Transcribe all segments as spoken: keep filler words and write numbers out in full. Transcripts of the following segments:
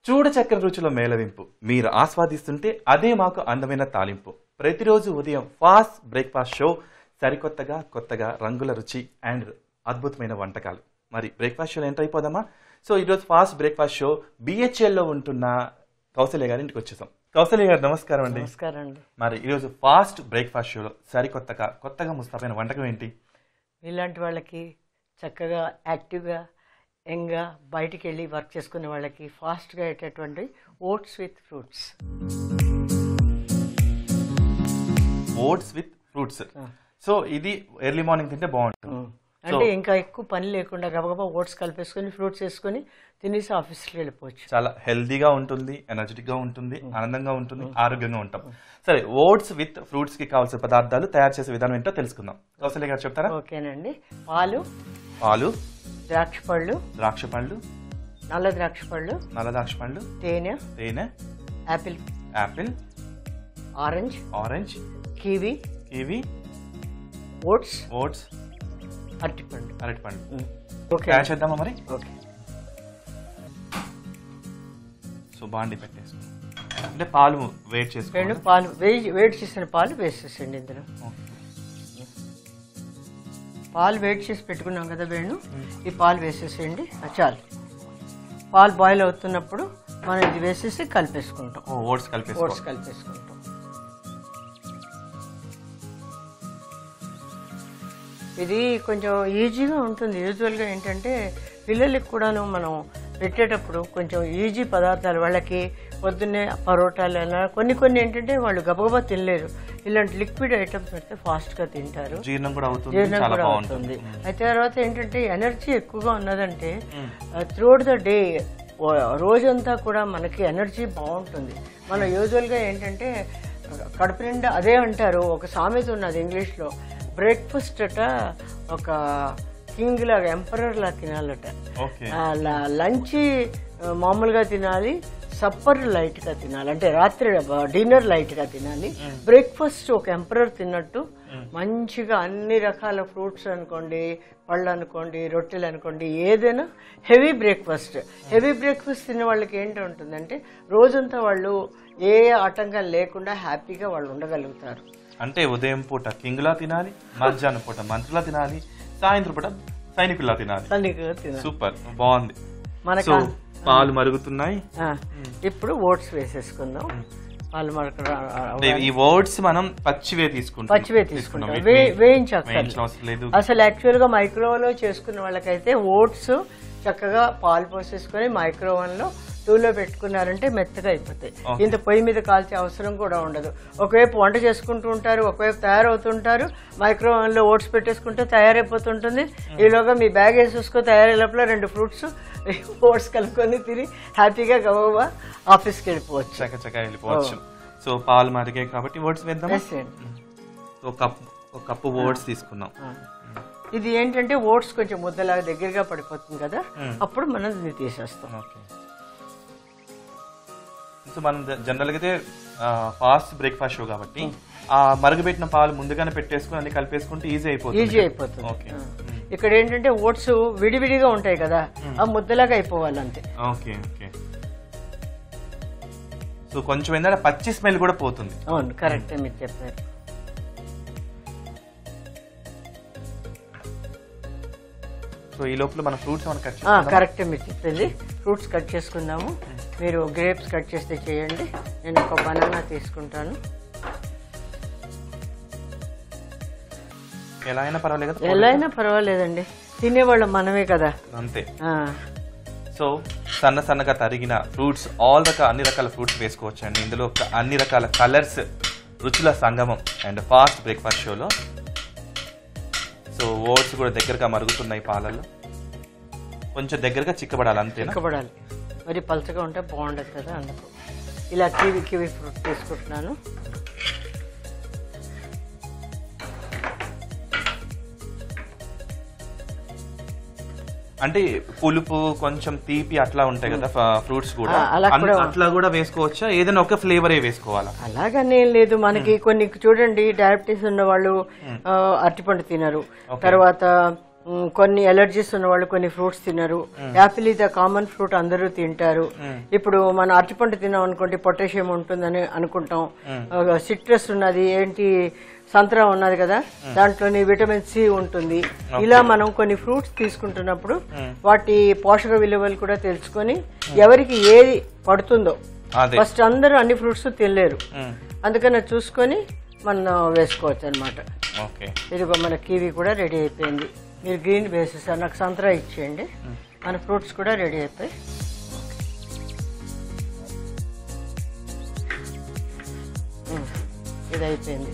చూడ చక్కని రుచుల మేళవింపు మీరు ఆస్వాదిస్తుంటే అదే మాకు అందమైన తాలింపు. ప్రతిరోజు ఉదయం ఫాస్ట్ బ్రేక్ఫాస్ట్ షో, సరికొత్తగా కొత్తగా రంగుల రుచి అండ్ అద్భుతమైన వంటకాలు. మరి బ్రేక్ఫాస్ట్ షోలో ఎంటర్ అయిపోదామా? సో ఈరోజు ఫాస్ట్ బ్రేక్ఫాస్ట్ షో బిహెచ్ఎల్లో ఉంటున్న కౌసల్య గారి ఇంటికి వచ్చేసాం. కౌసల్య గారు నమస్కారం అండి. నమస్కారం అండి. మరి ఈరోజు ఫాస్ట్ బ్రేక్ఫాస్ట్ షోలో సరికొత్తగా కొత్తగా ముస్తాబైన వంటకం ఏంటి? ఇలాంటి వాళ్ళకి చక్కగా యాక్టివ్గా యంగ్గా బయటికి వెళ్ళి వర్క్ చేసుకునే వాళ్ళకి ఫాస్ట్గా అయ్యేటటువంటి oats with fruits. Oats with fruits. So ఇది ఎర్లీ మార్నింగ్ తింటే బాగుంటుంది. అంటే ఇంకా ఎక్కువ పని లేకుండా గబగబా ఓట్స్ కలిపేసుకొని ఫ్రూట్స్ వేసుకొని తినేసి ఆఫీస్కి వెళ్ళిపోవచ్చు. చాలా హెల్దీగా ఉంటుంది, ఎనర్జెటిక్ గా ఉంటుంది, ఆనందంగా ఉంటుంది, ఆరోగ్యంగా ఉంటాం. సరే, ఓట్స్ విత్ ఫ్రూట్స్ కి కావాల్సిన పదార్థాలు తయారు చేసే విధానం ఏంటో తెలుసుకుందాం. కౌసల్య గారు చెప్తారా? ఓకేనండి. పాలు పాలు ద్రాక్ష పళ్ళు ద్రాక్ష పళ్ళు నల్ల ద్రాక్ష పళ్ళు నల్ల ద్రాక్ష పళ్ళు తేనె తేనె apple apple orange orange kiwi kiwi oats oats అరటిపండు అరటిపండు. ఓకే, తయారు చేద్దామా మరి? ఓకే. సో బాండి పెట్టేసుకో, అంటే పాలు వేడి చేసుకోండి. పాలు వేడి వేడి చేసిన పాలు వేసేసండి ఇందులో. పాలు వేడి చేసి పెట్టుకున్నాం కదా వేణు, ఈ పాలు వేసేసేయండి. చాలు. పాలు బాయిల్ అవుతున్నప్పుడు మనం ఇది వేసేసి కలిపేసుకుంటాం. Oats కలిపేసుకో oats కలిపేసుకుంటాం. ఇది కొంచెం ఈజీగా ఉంటుంది. యూజువల్గా ఏంటంటే పిల్లలకి కూడాను మనం పెట్టేటప్పుడు కొంచెం ఈజీ పదార్థాలు, వాళ్ళకి పొద్దున్నే పరోటాలు అలా కొన్ని కొన్ని ఏంటంటే వాళ్ళు గబగబా తినలేరు. ఇలాంటి లిక్విడ్ ఐటమ్స్ పెడితే ఫాస్ట్గా తింటారు, జీర్ణం కూడా అవుతుంది, జీర్ణం కూడా అవుతుంది. అయితే తర్వాత ఏంటంటే ఎనర్జీ ఎక్కువగా ఉన్నదంటే త్రూఅవుట్ ద డే రోజంతా కూడా మనకి ఎనర్జీ బాగుంటుంది. మనం యూజువల్గా ఏంటంటే కడుపు నిండా అదే అంటారు, ఒక సామెత ఉన్నది ఇంగ్లీష్లో, బ్రేక్ఫాస్ట్ అట ఒక కింగ్ లాగా ఎంపరర్ లా తినాలట, లంచ్ మామూలుగా తినాలి, సప్పర్ లైట్గా తినాలి, అంటే రాత్రి డిన్నర్ లైట్గా తినాలి, బ్రేక్ఫాస్ట్ ఒక ఎంపరర్ తిన్నట్టు మంచిగా అన్ని రకాల ఫ్రూట్స్ అనుకోండి, పళ్ళు అనుకోండి, రొట్టెలు అనుకోండి, ఏదైనా హెవీ బ్రేక్ఫాస్ట్. హెవీ బ్రేక్ఫాస్ట్ తినే వాళ్ళకి ఏంటి ఉంటుందంటే రోజంతా వాళ్ళు ఏ ఆటంకం లేకుండా హ్యాపీగా వాళ్ళు ఉండగలుగుతారు. అంటే ఉదయం పూట కింగ్లా తినాలి, మధ్యాహ్నం పూట మంత్రులా తినాలి, సాయంత్రం పూట సైనికుల్లా తినాలి. సూపర్, బాగుంది. సో పాలు మరుగుతున్నాయి, ఇప్పుడు ఓట్స్ వేసేసుకుందాం. పాలు మరక ఈ ఓట్స్ మనం పచ్చివే తీసుకుంటాం పచ్చివే తీసుకుంటాం వేయించక్కర్లేదు. అసలు యాక్చువల్ గా మైక్రోవేవ్ లో చేసుకున్న వాళ్ళకైతే ఓట్స్ చక్కగా పాలు పోసేసుకొని మైక్రోవేవ్ లో టూలో పెట్టుకున్నారంటే మెత్తగా అయిపోతాయి. ఇంత పొయ్యి మీద కాల్చే అవసరం కూడా ఉండదు. ఒకవైపు వంట చేసుకుంటూ ఉంటారు, ఒకవైపు తయారవుతుంటారు, మైక్రోవేవ్ లో ఓట్స్ పెట్టేసుకుంటే తయారైపోతుంటుంది. ఈలోగా మీ బ్యాగ్ వేసేసుకొని తయారయ్యే లోపల రెండు ఫ్రూట్స్ ఓట్స్ కలుపుకొని తిని హ్యాపీగా గబగబా ఆఫీస్కి వెళ్ళిపోవచ్చు, చక్కగా వెళ్ళిపోవచ్చు. సో పాలు మరిగాయి కాబట్టి ఓట్స్ వేద్దాం. ఒక కప్పు ఓట్స్ తీసుకున్నాం. ఇది ఏంటంటే ఓట్స్ కొంచెం ముద్దలాగా దగ్గరగా పడిపోతుంది కదా, అప్పుడు మనం దీన్ని తీసేస్తాం. సో మనం జనరల్గా అయితే ఫాస్ట్ బ్రేక్ఫాస్ట్ షో కాబట్టి ఆ మరుగుపెట్టిన పాలు ముందుగానే పెట్టేసుకుని అన్ని కలిపేసుకుంటే ఈజీ అయిపోతుంది. ఈజీ అయిపోతుంది. ఇక్కడ ఏంటంటే ఓట్స్ విడివిడిగా ఉంటాయి కదా, ఆ ముద్దలాగా అయిపోవాలి అంతే. Okay okay. సో కొంచెం ఏంటంటే పచ్చి స్మెల్ కూడా పోతుంది. అవును, కరెక్ట్ మీరు చెప్పారు. సో ఈ లోపల మన ఫ్రూట్స్ కట్ కరెక్ట్ మీరు చెప్పింది. ఫ్రూట్స్ కట్ చేసుకుందాము. మీరు గ్రేప్స్ కట్ చేస్తే చేయండి, నేను ఒక బనానా తీసుకుంటాను. ఎలా అయినా పర్వాలేదు, ఎలా అయినా పర్వాలేదండి, తినేవాళ్ళం మనమే కదా, అంతే. సో సన్న సన్నగా తరిగిన ఫ్రూట్స్, ఆల్ రకాల అన్ని రకాల ఫ్రూట్స్ వేసుకోవచ్చు అండి ఇందులో. అన్ని రకాల కలర్స్, రుచుల సంగమం అండ్ ఫాస్ట్ బ్రేక్ఫాస్ట్ షోలో. సో ఓట్స్ కూడా దగ్గరగా మరుగుతున్నాయి పాలల్లో, కొంచెం దగ్గరగా చిక్కబడాలి, అంతే. చిక్కబడాలి, మరి పలచగా ఉంటే బాగుండదు కదా, అందుకు ఇలా కివి కివి ఫ్రూట్ తీసుకుంటున్నాను. అంటే పులుపు కొంచెం తీపి అట్లా ఉంటాయి కదా ఫ్రూట్స్ కూడా, అట్లా కూడా వేసుకోవచ్చా? ఏదైనా ఒక ఫ్లేవర్ వేసుకోవాలా? అలాగనే లేదు, మనకి కొన్ని చూడండి డయాబెటీస్ ఉన్న వాళ్ళు అరటిపండు తినరు, తర్వాత కొన్ని ఎలర్జీస్ ఉన్న వాళ్ళు కొన్ని ఫ్రూట్స్ తినరు. యాపిల్ ఇది కామన్ ఫ్రూట్, అందరూ తింటారు. ఇప్పుడు మనం అరటిపండు తిన్నాం అనుకోండి, పొటాషియం ఉంటుందని అనుకుంటాం. సిట్రస్ ఉన్నది, ఏంటి సంత్రా ఉన్నది కదా, దాంట్లోని విటమిన్ సి ఉంటుంది. ఇలా మనం కొన్ని ఫ్రూట్స్ తీసుకుంటున్నప్పుడు వాటి పోషక విలువలు కూడా తెలుసుకొని ఎవరికి ఏది పడుతుందో, ఫస్ట్ అందరూ అన్ని ఫ్రూట్స్ తినలేరు, అందుకని చూసుకొని మనం వేసుకోవచ్చు అనమాట. ఇదిగో మన కివి కూడా రెడీ అయిపోయింది. మీరు గ్రీన్ వేసేసారు, నాకు సంత్రా ఇచ్చేయండి. మన ఫ్రూట్స్ కూడా రెడీ అయిపోయి ఇది అయిపోయింది.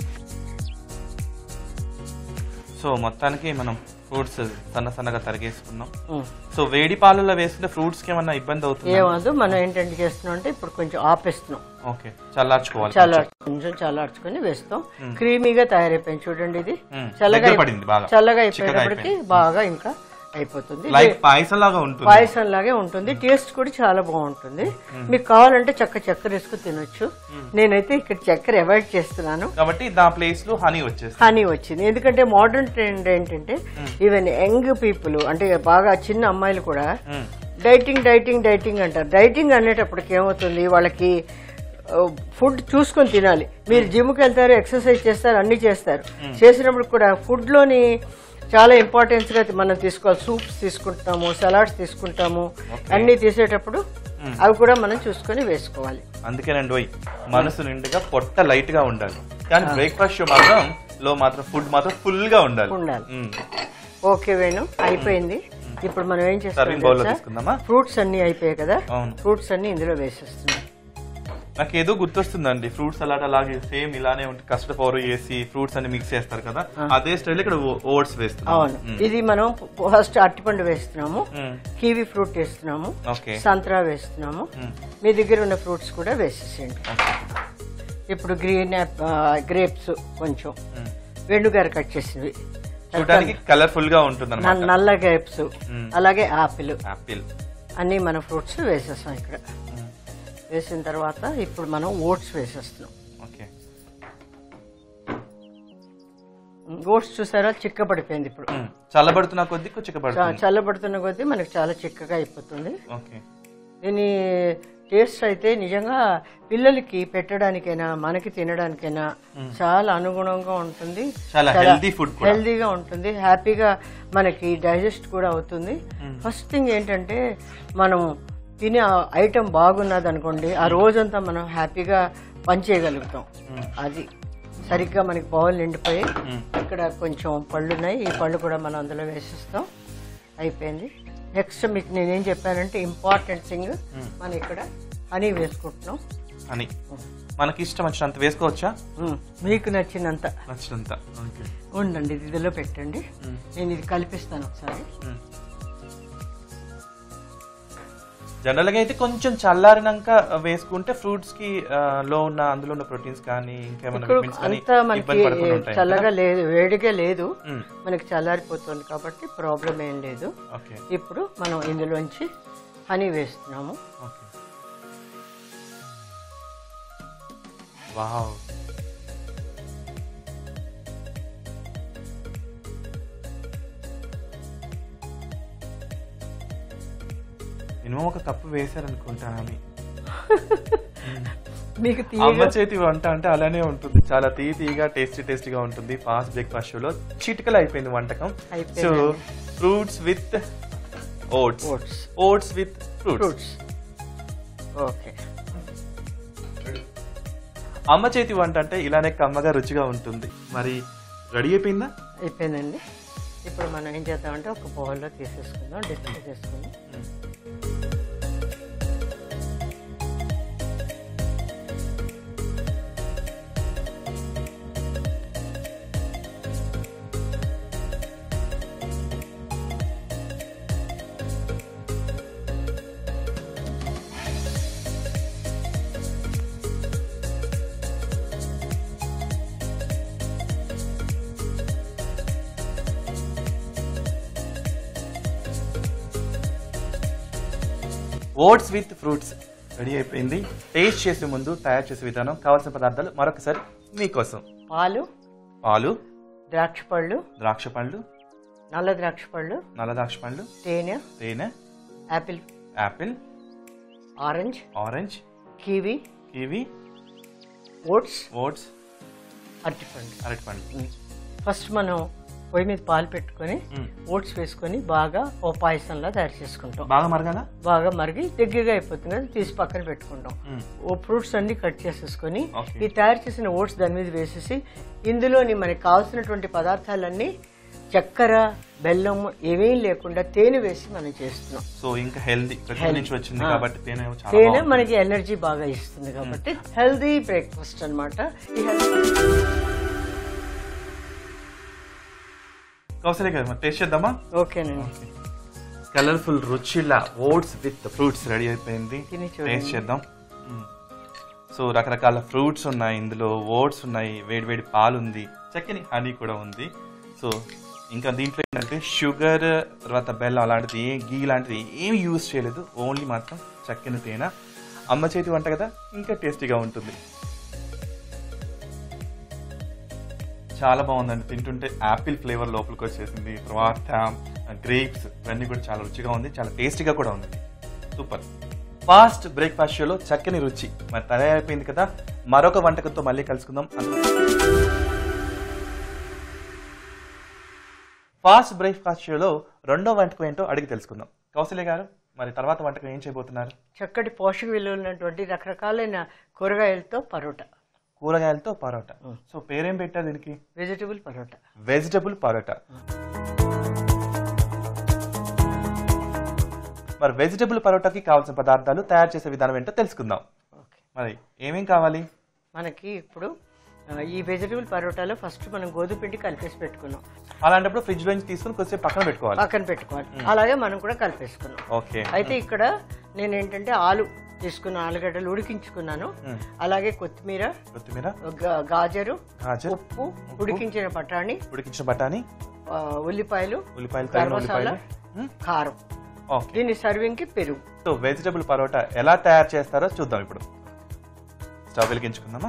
సో మొత్తానికి మనం ఫ్రూట్స్ సన్న సన్నగా తరిగేసుకున్నాం. సో వేడి పాలలో వేసుకుంటే ఫ్రూట్స్ కి ఏమన్నా ఇబ్బంది అవుతుంది? ఏమదు. మనం ఏంటంటే చేస్తున్నాం అంటే ఇప్పుడు కొంచెం ఆపేస్తున్నాం. ఓకే, చల్లార్చుకోవాలి. చల్లార్చు కొంచెం చల్లార్చుకొని వేస్తాం. క్రీమీగా తయారైపోయింది చూడండి. ఇది చల్లగా చల్లగా అయిపోయినప్పటికీ బాగా ఇంకా అయిపోతుంది. పాయసం లాగా ఉంటుంది. పాయసం లాగే ఉంటుంది. టేస్ట్ కూడా చాలా బాగుంటుంది. మీకు కావాలంటే చక్క చక్కెర వేసుకుని తినొచ్చు. నేనైతే ఇక్కడ చక్కెర అవాయిడ్ చేస్తున్నాను కాబట్టి దా ప్లేస్ లో హనీ వచ్చేసి హనీ వచ్చింది. ఎందుకంటే మోడర్న్ ట్రెండ్ ఏంటంటే ఈవెన్ యంగ్ పీపుల్ అంటే బాగా చిన్న అమ్మాయిలు కూడా డైటింగ్ డైటింగ్ డైటింగ్ అంటారు. డైటింగ్ అనేటప్పటికి ఏమవుతుంది, వాళ్ళకి ఫుడ్ చూసుకొని తినాలి. మీరు జిమ్కి వెళ్తారు, ఎక్సర్సైజ్ చేస్తారు, అన్ని చేస్తారు. చేసినప్పుడు కూడా ఫుడ్ లోని చాలా ఇంపార్టెన్స్ గా మనం తీసుకోవాలి. సూప్స్ తీసుకుంటాము, సలాడ్స్ తీసుకుంటాము, అన్ని తీసేటప్పుడు అవి కూడా మనం చూసుకొని వేసుకోవాలి. అందుకేనండి మనసు నిండుగా పొట్ట లైట్ గా ఉండాలి, కానీ బ్రేక్ఫాస్ట్ మాత్రం లో మాత్రం ఫుడ్ మాత్రం ఫుల్ గా ఉండాలి ఉండాలి ఓకే వేణు, అయిపోయింది. ఇప్పుడు మనం ఏం చేస్తాం, ఫ్రూట్స్ అన్ని అయిపోయాయి కదా, ఫ్రూట్స్ అన్ని ఇందులో వేసేస్తున్నాం. నాకు ఏదో గుర్తొస్తుందండి, ఫ్రూట్స్ సలాడ్ అలాగే సేమ్ ఇలానే ఉంటుంది. కస్టర్డ్ పౌడర్ వేసి ఫ్రూట్స్ అన్ని మిక్స్ చేస్తారు కదా, అదే స్టైల్ ఇక్కడ ఓట్స్ వేస్తున్నాం. ఇది మనం ఫస్ట్ అరటిపండు వేస్తున్నాము, కివి ఫ్రూట్ వేస్తున్నాము, సంత్రా వేస్తున్నాము. మీ దగ్గర ఉన్న ఫ్రూట్స్ కూడా వేసేసేయండి. ఇప్పుడు గ్రీన్ గ్రేప్స్ కొంచెం వెండుగారు కట్ చేసినవి, కలర్ఫుల్ గా ఉంటుంది. నల్ల గ్రేప్స్, అలాగే ఆపిల్ ఆపిల్ అన్ని మన ఫ్రూట్స్ వేసేస్తాం. ఇక్కడ వేసిన తర్వాత ఇప్పుడు మనం ఓట్స్ వేసేస్తున్నాం. ఓట్స్ చూసారా చిక్కబడిపోయింది. ఇప్పుడు చల్లబడుతున్న కొద్ది చిక్కబడుతుంది, చల్లబడుతున్న కొద్ది మనకి చాలా చిక్కగా అయిపోతుంది. దీని టేస్ట్ అయితే నిజంగా పిల్లలకి పెట్టడానికైనా మనకి తినడానికైనా చాలా అనుగుణంగా ఉంటుంది, హెల్దీగా ఉంటుంది, హ్యాపీగా మనకి డైజెస్ట్ కూడా అవుతుంది. ఫస్ట్ థింగ్ ఏంటంటే మనం తినే ఐటమ్ బాగున్నది అనుకోండి, ఆ రోజంతా మనం హ్యాపీగా పని చేయగలుగుతాం. అది సరిగ్గా మనకి బౌల్ నిండిపోయి ఇక్కడ కొంచెం పళ్ళు ఉన్నాయి, ఈ పళ్ళు కూడా మనం అందులో వేసిస్తాం. అయిపోయింది. నెక్స్ట్ మీకు నేనేం చెప్పానంటే ఇంపార్టెంట్ థింగ్, మనం ఇక్కడ హనీ వేసుకుంటున్నాం. హనీ మనకి ఇష్టం వచ్చినంత వేసుకోవచ్చా? మీకు నచ్చినంత నచ్చినంత ఉండండి, ఇది ఇదిలో పెట్టండి. నేను ఇది కలిపిస్తాను ఒకసారి. జనరల్ గా అయితే కొంచెం చల్లారినాక వేసుకుంటే ఫ్రూట్స్ కి లో ఉన్న అందులో ఉన్న ప్రోటీన్స్ కానీ అంతా మనకి చల్లగా లేదు, వేడిగా లేదు, మనకి చల్లారిపోతుంది కాబట్టి ప్రాబ్లం ఏం లేదు. ఇప్పుడు మనం ఇందులోంచి హనీ వేస్తున్నాము. వావ్, మినిమం ఒక కప్పు వేసారనుకుంటాను. మీకు అమ్మ చేతి వంట అంటే అలానే ఉంటుంది, చాలా తీ తీగా టేస్టీ టేస్టీగా ఉంటుంది. ఫాస్ట్ బ్రేక్ఫాస్ట్ షోలో చిటికలు అయిపోయింది వంటకం. So fruits with oats, oats with fruits. Okay, అమ్మ చేతి వంట అంటే ఇలానే కమ్మగా రుచిగా ఉంటుంది. మరి రెడీ అయిపోయిందా? అయిపోయిందండి. ఇప్పుడు మనం ఏం చేద్దామంటే ఒక బౌల్లో తీసేసుకుందాం, డిస్ప్లే చేసుకుందాం. ఓట్స్ విత్ ఫ్రూట్స్ రెడీ అయిపోయింది. టేస్ట్ చేసే ముందు తయారు చేసే విధానం, కావాల్సిన పదార్థాలు మరొకసారి మీకోసం. పాలు, పాలు, ద్రాక్ష పళ్ళు, ద్రాక్ష పళ్ళు, నల్ల ద్రాక్ష పళ్ళు, నల్ల ద్రాక్ష పండ్లు, తేనె, తేనె, apple, apple, orange, orange, kiwi, kiwi, oats, oats, అరటిపండు. అరటిపండు. ఫస్ట్ మనం పొయ్యి మీద పాలు పెట్టుకొని ఓట్స్ వేసుకొని బాగా ఓ పాయసంలా తయారు చేసుకుంటాం. బాగా మరగాల, బాగా మరిగి దగ్గరగా అయిపోతుంది కదా, తీసి పక్కన పెట్టుకుంటాం. ఓ ఫ్రూట్స్ అన్ని కట్ చేసేసుకొని ఈ తయారు చేసిన ఓట్స్ దాని మీద వేసేసి ఇందులోని మనకి కావాల్సినటువంటి పదార్థాలన్నీ చక్కెర, బెల్లం ఏమేం లేకుండా తేనె వేసి మనం చేస్తున్నాం. సో ఇంకా హెల్దీ నుంచి వచ్చింది కాబట్టి తేనె తేనె మనకి ఎనర్జీ బాగా ఇస్తుంది కాబట్టి హెల్దీ బ్రేక్ఫాస్ట్ అనమాట. ఈ కౌసల్య గారు టేస్ట్ చేద్దామా? ఓకేనండి. కలర్ఫుల్ రుచిలా ఓట్స్ విత్ ఫ్రూట్స్ రెడీ అయిపోయింది. టేస్ట్ చేద్దాం. సో రకరకాల ఫ్రూట్స్ ఉన్నాయి ఇందులో, ఓట్స్ ఉన్నాయి, వేడి వేడి పాలు ఉంది, చక్కని హనీ కూడా ఉంది. సో ఇంకా దీంట్లో ఏంటంటే షుగర్ తర్వాత బెల్లం అలాంటిది ఏ గీ లాంటిది ఏమి యూజ్ చేయలేదు, ఓన్లీ మాత్రం చక్కని తేనె. అమ్మ చేతి వంట కదా, ఇంకా టేస్టీగా ఉంటుంది. చాలా బాగుందండి. తింటుంటే యాపిల్ ఫ్లేవర్ లోపలికి వచ్చేసింది, తర్వాత గ్రేప్స్ ఇవన్నీ కూడా చాలా రుచిగా ఉంది, చాలా టేస్టీగా కూడా ఉంది. సూపర్. ఫాస్ట్ బ్రేక్ఫాస్ట్ షోలో చక్కని రుచి మరి తయారైపోయింది కదా, మరొక వంటకంతో మళ్ళీ కలుసుకుందాం. ఫాస్ట్ బ్రేక్ఫాస్ట్ షోలో రెండో వంటకం ఏంటో అడిగి తెలుసుకుందాం. కౌసల్య గారు, మరి తర్వాత వంటకం ఏం చేయబోతున్నారు? చక్కటి పోషక విలువలు ఉన్నటువంటి రకరకాలైన కూరగాయలతో పరోటా. కూరగాయలతో పరోటా. సో పేరేం పెట్టారు దీనికి? వెజిటబుల్ పరోటా. వెజిటబుల్ పరోటా. మరి వెజిటబుల్ పరోటాకి కావాల్సిన పదార్థాలు, తయారు చేసే విధానం ఏంటో తెలుసుకుందాం. మరి ఏమేం కావాలి మనకి? ఇప్పుడు ఈ వెజిటబుల్ పరోటాలో ఫస్ట్ మనం గోధుమ పిండి కలిపేసి పెట్టుకున్నాం. అలాంటప్పుడు ఫ్రిడ్జ్ లో నుంచి తీసుకుని కొద్దిసేపు పక్కన పెట్టుకోవాలి. పక్కన పెట్టుకోవాలి. అలాగే మనం కూడా కలిపేసుకున్నాం. ఓకే. అయితే ఇక్కడ నేను ఏంటంటే ఆలు తీసుకున్న ఆలుగడ్డలు ఉడికించుకున్నాను. అలాగే కొత్తిమీర, కొత్తిమీర, గాజరు, ఉప్పు, ఉడికించిన బఠానీ, ఉడికించిన బఠానీ, ఉల్లిపాయలు, ఉల్లిపాయలు, గరం మసాలా, కారం. దీని సర్వింగ్ కి పెరుగు. సో వెజిటబుల్ పరోటా ఎలా తయారు చేస్తారో చూద్దాం ఇప్పుడు. స్టవ్ వెలిగించుకుందామా?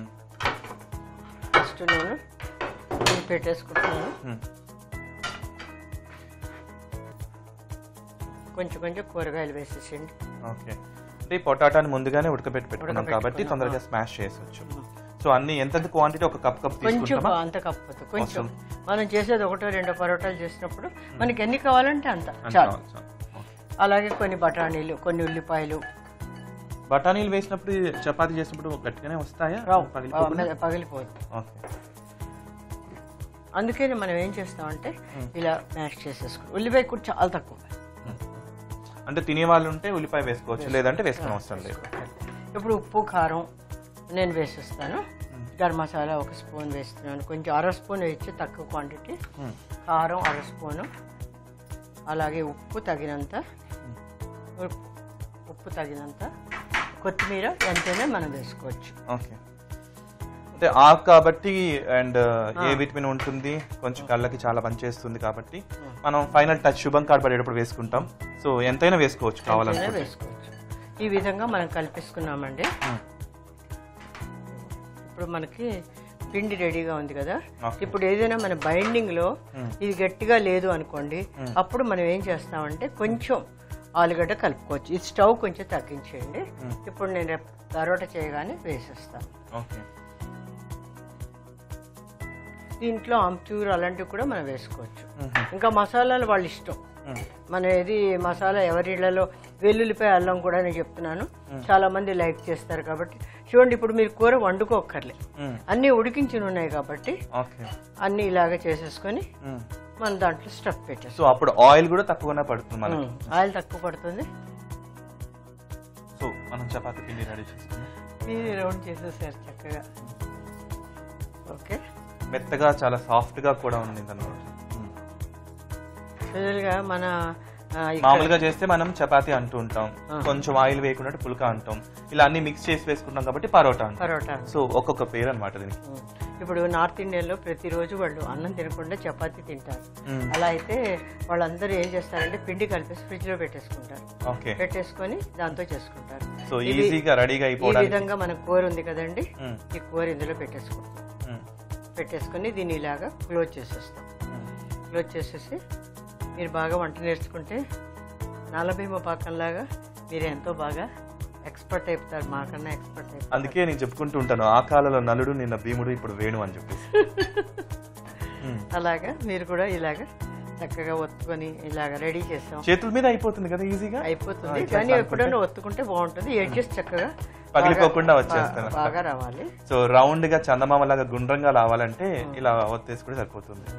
ఫస్ట్ నేను పెట్టేసుకుంటున్నాను. కొంచెం కొంచెం కూరగాయలు వేసేసేయండి. ఓకే. అంటే పొటాటాని ముందుగానే ఉడకబెట్టి పెట్టుకున్నాం కాబట్టి తొందరగా స్మాష్ చేసొచ్చు. సో అన్ని ఎంత క్వాంటిటీ? ఒక కప్ కప్ కొంచెం, అంత కప్ కొంచెం. మనం చేసేది ఒకటో రెండో పరోటాలు చేసినప్పుడు మనకి ఎన్ని కావాలంటే అంత చాలు. అలాగే కొన్ని బఠానీలు, కొన్ని ఉల్లిపాయలు. బఠానీలు వేసినప్పుడు చపాతీ చేసినప్పుడు గట్టిగానే వస్తాయా? పగిలిపోదు. అందుకని మనం ఏం చేస్తామంటే ఇలా మ్యాష్ చేసేసుకుంటాం. ఉల్లిపాయ కూడా చాలా తక్కువ. అంటే తినే వాళ్ళు ఉంటే ఉల్లిపాయ వేసుకోవచ్చు, లేదంటే వేసుకుని అవసరం లేదు. ఇప్పుడు ఉప్పు, కారం నేను వేసేస్తాను. గరం మసాలా ఒక స్పూన్ వేస్తున్నాను. కొంచెం అర స్పూన్ వేసి తక్కువ క్వాంటిటీ. కారం అర స్పూను. అలాగే ఉప్పు తగినంత, ఉప్పు తగినంత. కొత్తిమీర ఎంతైనా మనం వేసుకోవచ్చు. ఓకే. అంటే ఆకు కాబట్టి అండ్ ఏ విటమిన్ ఉంటుంది, కొంచెం కళ్ళకి చాలా పనిచేస్తుంది కాబట్టి మనం ఫైనల్ టచ్ శుభం కార్డ్ పడేటప్పుడు వేసుకుంటాం. సో ఎంతైనా వేసుకోవచ్చు, కావాలంటే వేసుకోవచ్చు. ఈ విధంగా మనం కలిపేసుకున్నామండి. ఇప్పుడు మనకి పిండి రెడీగా ఉంది కదా. ఇప్పుడు ఏదైనా మన బైండింగ్ లో ఇది గట్టిగా లేదు అనుకోండి, అప్పుడు మనం ఏం చేస్తామంటే కొంచెం ఆలుగడ్డ కలుపుకోవచ్చు. ఈ స్టవ్ కొంచెం తగ్గించేయండి. ఇప్పుడు నేను పరోటా చేయగానే వేసేస్తాను. దీంట్లో ఆమ్చూర్ అలాంటివి కూడా మనం వేసుకోవచ్చు. ఇంకా మసాలాలు వాళ్ళ ఇష్టం. మన ఏది మసాలా ఎవరి ఇళ్లలో వెల్లుల్లిపాయ అల్లం కూడా నేను చెప్తున్నాను, చాలా మంది లైక్ చేస్తారు కాబట్టి. చూడండి, ఇప్పుడు మీరు కూర వండుకోక్కర్లే, అన్ని ఉడికించి ఉన్నాయి కాబట్టి అన్ని ఇలాగే చేసేసుకొని మనం దాంట్లో స్టఫ్ పెట్టేసి. సో అప్పుడు ఆయిల్ కూడా తక్కువనే పడుతుంది మనకి. ఆయిల్ తక్కువ పడుతుంది. సో మనం చపాతీ పిండి రెడీ చేసుకున్నాం. పిండి రౌండ్ చేసేసారు చక్కగా. ఓకే. మెత్తగా చాలా సాఫ్ట్ గా కూడా ఉంది అన్నమాట. మన మామూలుగా చేస్తే మనం చపాతీ అంటూ ఉంటాం, కొంచెం ఆయిల్ వేయకుండా పుల్కా అంటాం. ఇలా అన్ని మిక్స్ చేసి వేసుకుంటాం కాబట్టి పరోటా పరోటా. సో ఒక్కొక్క పేరు అనమాట దీనికి. ఇప్పుడు నార్త్ ఇండియన్ లో ప్రతిరోజు వాళ్ళు అన్నం తినకుండా చపాతీ తింటారు. అలా అయితే వాళ్ళందరూ ఏం చేస్తారంటే పిండి కలిపేసి ఫ్రిడ్జ్ లో పెట్టేసుకుంటారు. పెట్టేసుకొని దాంతో చేసుకుంటారు. సో ఈజీగా రెడీగా అయిపోవడానికి. ఈ విధంగా మన కూర ఉంది కదండి, ఈ కూర ఇందులో పెట్టేసుకుంటాం. పెట్టేసుకుని దీన్ని ఇలాగా క్లోజ్ చేసేస్తాం. క్లోజ్ చేసేసి మీరు బాగా వంట నేర్చుకుంటే నలభీమ పాకంలాగా మీరు ఎంతో బాగా ఎక్స్పర్ట్ అయిపోతారు, మాకన్నా ఎక్స్పర్ట్ అయిపోతారు. అందుకే నేను చెప్పుకుంటూ ఉంటాను, ఆ కాలంలో నలుడు నిన్న భీముడు ఇప్పుడు వేణు అని చెప్పేసి. అలాగా మీరు కూడా ఇలాగా చక్కగా ఒత్తుకొని ఇలాగ రెడీ చేస్తాం. చేతుల మీద అయిపోతుంది కదా ఈజీగా, అయిపోతుంది. కానీ ఎప్పుడైనా ఒత్తుకుంటే బాగుంటుంది. ఎడ్జెస్ చక్కగా పగిలిపోకుండా వచ్చేస్తాను, బాగా రావాలి. సో రౌండ్ గా చందమామ లాగా గుండ్రంగా రావాలంటే ఇలా ఒత్తేసుకుంటే సరిపోతుంది.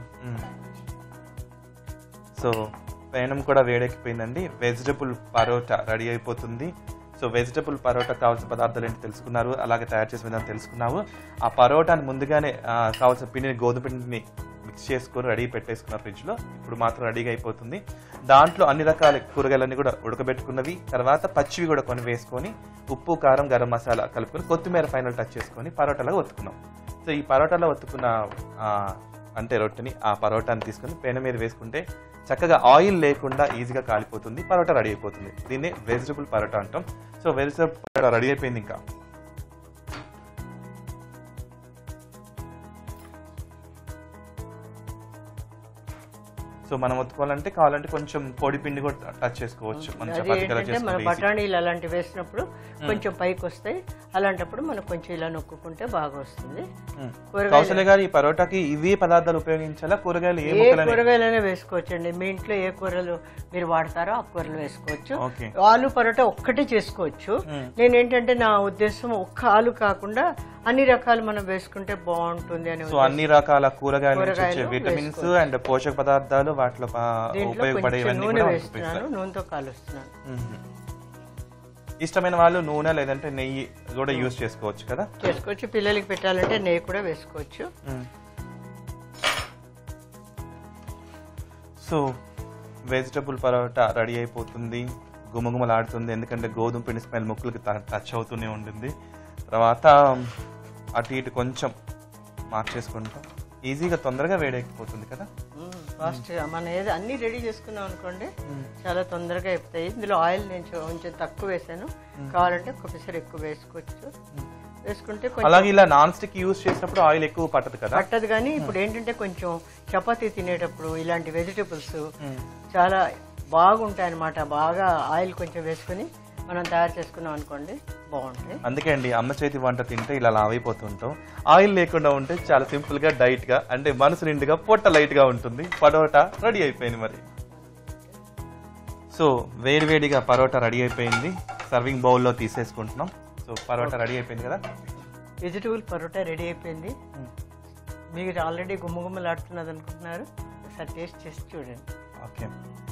సో పేనం కూడా వేడెక్కిపోయిందండి. వెజిటబుల్ పరోటా రెడీ అయిపోతుంది. సో వెజిటబుల్ పరోటా కావాల్సిన పదార్థాలు ఏంటి తెలుసుకున్నారు, అలాగే తయారు చేసిన విధానం తెలుసుకున్నాము. ఆ పరోటాని ముందుగానే కావాల్సిన పిండిని, గోధుమ పిండిని మిక్స్ చేసుకొని రెడీ పెట్టేసుకున్న ఫ్రిడ్జ్లో. ఇప్పుడు మాత్రం రెడీగా అయిపోతుంది. దాంట్లో అన్ని రకాల కూరగాయలన్నీ కూడా ఉడకబెట్టుకున్నవి, తర్వాత పచ్చివి కూడా కొన్ని వేసుకొని ఉప్పు, కారం, గరం మసాలా కలుపుకొని కొత్తిమీర ఫైనల్ టచ్ చేసుకొని పరోటాలో ఒత్తుకున్నాం. సో ఈ పరోటాలో ఒత్తుకున్న అంటే రొట్టెని, ఆ పరోటాని తీసుకొని పెన మీద వేసుకుంటే చక్కగా ఆయిల్ లేకుండా ఈజీగా కాలిపోతుంది, పరోటా రెడీ అయిపోతుంది. దీన్ని వెజిటబుల్ పరోటా అంటాం. సో వెజిటబుల్ పరోటా రెడీ అయిపోయింది. ఇంకా సో మనం ఒత్తుకోవాలంటే కావాలంటే కొంచెం పొడి పిండి కూడా టచ్ చేసుకోవచ్చు. మన బఠానీలు అలాంటివి వేసినప్పుడు కొంచెం పైకి వస్తాయి, అలాంటప్పుడు మనకు కొంచెం ఇలా నొక్కుకుంటే బాగా వస్తుంది. కౌశల్య గారు, ఈ పరోటాకి ఇవే పదార్థాలు ఉపయోగించాలా, కూరగాయలు ఏ కూరగాయలైనా వేసుకోవచ్చండి. మీ ఇంట్లో ఏ కూరలు మీరు వాడతారో ఆ కూరలు వేసుకోవచ్చు. ఆలు పరోటా ఒక్కటే చేసుకోవచ్చు. నేనేంటంటే నా ఉద్దేశం ఒక్క ఆలు కాకుండా అన్ని రకాలు మనం వేసుకుంటే బాగుంటుంది అని. సో అన్ని రకాల కూరగాయలు, విటమిన్స్ అండ్ పోషక పదార్థాలు వాటిలో ఉపయోగపడేవన్నీ నూనె వేస్తున్నాను, నూనెతో కాలుస్తున్నాను. ఇష్టమైన వాళ్ళు నూనె లేదంటే నెయ్యి కూడా యూజ్ చేసుకోవచ్చు కదా, చేసుకోవచ్చు. పిల్లలకి పెట్టాలంటే నెయ్యి కూడా వేసుకోవచ్చు. సో వెజిటబుల్ పరోటా రెడీ అయిపోతుంది, గుమగుమలాడుతుంది. ఎందుకంటే గోధుమ పిండి స్మెల్ ముక్కులకి టచ్ అవుతూనే ఉంటుంది. తర్వాత అటు ఇటు కొంచెం మార్చేసుకుంటాం, ఈజీగా తొందరగా వేడెక్కిపోతుంది కదా. ఫాస్ట్గా మనం ఏదో అన్ని రెడీ చేసుకున్నాం అనుకోండి, చాలా తొందరగా అయిపోతాయి. ఇందులో ఆయిల్ నేను కొంచెం తక్కువ వేసాను, కావాలంటే ఒకసారి ఎక్కువ వేసుకోవచ్చు. వేసుకుంటే అలాగే ఇలా నాన్ స్టిక్ యూజ్ చేసినప్పుడు ఆయిల్ ఎక్కువ పట్టదు కదా. పట్టదు, కానీ ఇప్పుడు ఏంటంటే కొంచెం చపాతీ తినేటప్పుడు ఇలాంటి వెజిటేబుల్స్ చాలా బాగుంటాయి అన్నమాట. బాగా ఆయిల్ కొంచెం వేసుకుని మనం తయారు చేసుకున్నాం అనుకోండి, బాగుంటాయి. అందుకే అండి అమ్మ చేతి వంట తింటే ఇలా లావైపోతుంటాం. ఆయిల్ లేకుండా ఉంటే చాలా సింపుల్ గా డైట్ గా, అంటే మనసు నిండుగా పొట్ట లైట్ గా ఉంటుంది. పరోటా రెడీ అయిపోయింది మరి. సో వేడివేడిగా పరోటా రెడీ అయిపోయింది, సర్వింగ్ బౌల్లో తీసేసుకుంటున్నాం. సో పరోటా రెడీ అయిపోయింది కదా, వెజిటబుల్ పరోటా రెడీ అయిపోయింది. మీరు ఆల్రెడీ గుమ్మగుమ్మలాడుతున్నది అనుకుంటున్నారు, ఒకసారి టేస్ట్ చేసి చూడండి. ఓకే,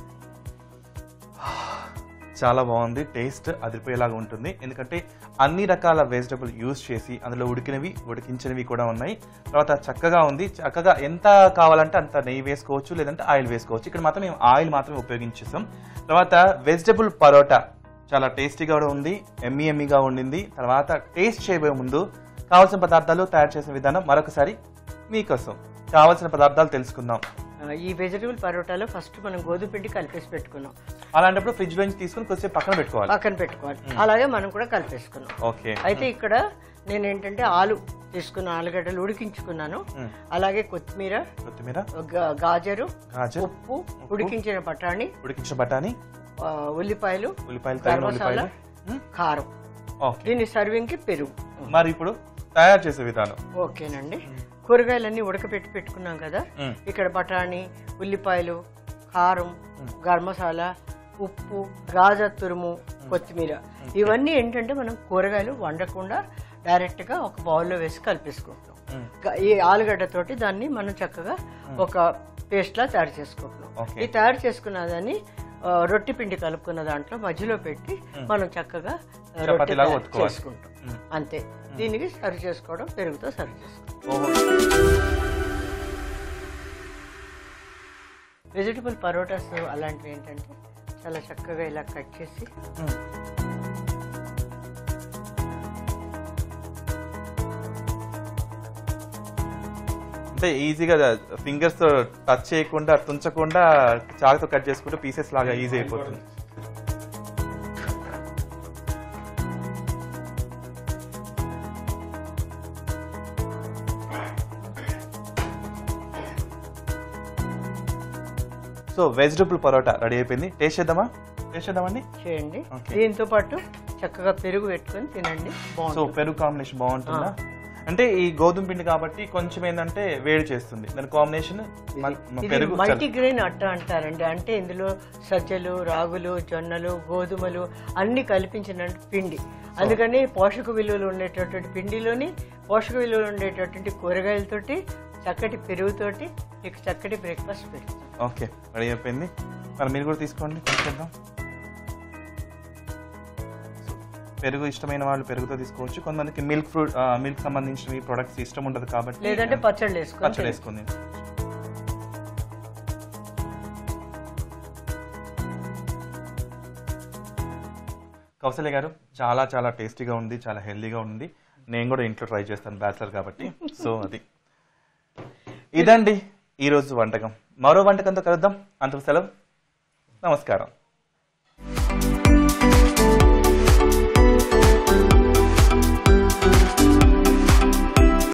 చాలా బాగుంది, టేస్ట్ అదిరిపోయేలాగా ఉంటుంది. ఎందుకంటే అన్ని రకాల వెజిటబుల్ యూజ్ చేసి అందులో ఉడికినవి, ఉడికించినవి కూడా ఉన్నాయి. తర్వాత చక్కగా ఉంది. చక్కగా ఎంత కావాలంటే అంత నెయ్యి వేసుకోవచ్చు, లేదంటే ఆయిల్ వేసుకోవచ్చు. ఇక్కడ మాత్రం మేము ఆయిల్ మాత్రమే ఉపయోగించేసాం. తర్వాత వెజిటబుల్ పరోటా చాలా టేస్టీగా కూడా ఉంది, ఎమ్మీ ఎమ్మీగా ఉండింది. తర్వాత టేస్ట్ చేయబోయే ముందు కావాల్సిన పదార్థాలు, తయారు చేసిన విధానం మరొకసారి మీకోసం. కావాల్సిన పదార్థాలు తెలుసుకుందాం. ఈ వెజిటబుల్ పరోటాలో ఫస్ట్ మనం గోధుమ పిండి కలిపేసి పెట్టుకున్నాం. అలాంటప్పుడు ఫ్రిడ్జ్ లో నుంచి తీసుకుని కొద్దిసేపు పక్కన పెట్టుకోవాలి, పక్కన పెట్టుకోవాలి. అలాగే మనం కూడా కలిపేసుకున్నాం. ఓకే. అయితే ఇక్కడ నేను ఏంటంటే ఆలు తీసుకున్న, ఆలుగడ్డలు ఉడికించుకున్నాను. అలాగే కొత్తిమీర, కొత్తిమీర గాజరు, ఉప్పు, ఉడికించిన బఠానీ, ఉడికించిన బఠానీ, ఉల్లిపాయలు, ఉల్లిపాయలు, మసాలా, కారం. దీన్ని సర్వింగ్ కి పెరుగు. మరి ఇప్పుడు తయారు చేసే విధానం. ఓకేనండి. కూరగాయలన్నీ ఉడకపెట్టి పెట్టుకున్నాం కదా, ఇక్కడ బఠానీ, ఉల్లిపాయలు, కారం, గరం మసాలా, ఉప్పు, గాజర్ తురుము, కొత్తిమీర, ఇవన్నీ ఏంటంటే మనం కూరగాయలు వండకుండా డైరెక్ట్ గా ఒక బౌల్లో వేసి కలిపేసుకుంటున్నాం. ఈ ఆలుగడ్డతోటి దాన్ని మనం చక్కగా ఒక పేస్ట్ లా తయారు చేసుకుంటున్నాం. ఈ తయారు చేసుకున్న దాన్ని రొట్టె పిండి కలుపుకున్న దాంట్లో మధ్యలో పెట్టి మనం చక్కగా రొట్టె చేసుకుంటాం. అంతే. దీనికి సర్వ్ చేసుకోవడం, పెరుగుతో సర్వ్ చేసుకోవడం. వెజిటబుల్ పరోటాస్ అలాంటివి ఏంటంటే చాలా చక్కగా ఇలా కట్ చేసి అంటే ఈజీగా ఫింగర్స్ తో టచ్ చేయకుండా, తుంచకుండా చాకుతో కట్ చేసుకుంటే పీసెస్ లాగా ఈజీ అయిపోతుంది. సో వెజిటబుల్ పరోటా రెడీ అయిపోయింది. టేస్ట్ చేద్దామా? టేస్ట్ చేద్దామండి. చేయండి. Okay. దీంతో పాటు చక్కగా పెరుగు పెట్టుకొని తినండి. సో బాగుంటుంది. పెరుగు కాంబినేషన్ బాగుంటుందా? అంటే ఈ గోధుమ పిండి కాబట్టి కొంచెం ఏంటంటే వేడి చేస్తుంది, దాని కాంబినేషన్ ఇది పెరుగు మల్టీగ్రెయిన్ అట్ట అంటారండి. అంటే ఇందులో సజ్జలు, రాగులు, జొన్నలు, గోధుమలు అన్ని కల్పించిన పిండి. అందుకని పోషక విలువలు ఉండేటటువంటి పిండిలోని పోషక విలువలు ఉండేటటువంటి కూరగాయలతోటి చక్కటి పెరుగుతోటి మీకు చక్కటి బ్రేక్ఫాస్ట్ పెడతాం. ఓకే, రెడీ అయిపోయింది. మరి మీరు కూడా తీసుకోండి, చేద్దాం. పెరుగు ఇష్టమైన వాళ్ళు పెరుగుతో తీసుకోవచ్చు. కొంతమందికి మిల్క్ ఫ్రూట్ మిల్క్ సంబంధించిన ప్రొడక్ట్స్ ఇష్టం ఉండదు కాబట్టి లేదంటే పచ్చళ్ళు వేసుకొని పచ్చడి వేసుకుంది. కౌసల్య గారు, చాలా చాలా టేస్టీగా ఉంది, చాలా హెల్దీగా ఉంది. నేను కూడా ఇంట్లో ట్రై చేస్తాను, బ్యాచిలర్ కాబట్టి. సో అది ఇదండి ఈరోజు వంటకం. మరో వంటకంతో కలుద్దాం. అంతకు సెలవు, నమస్కారం.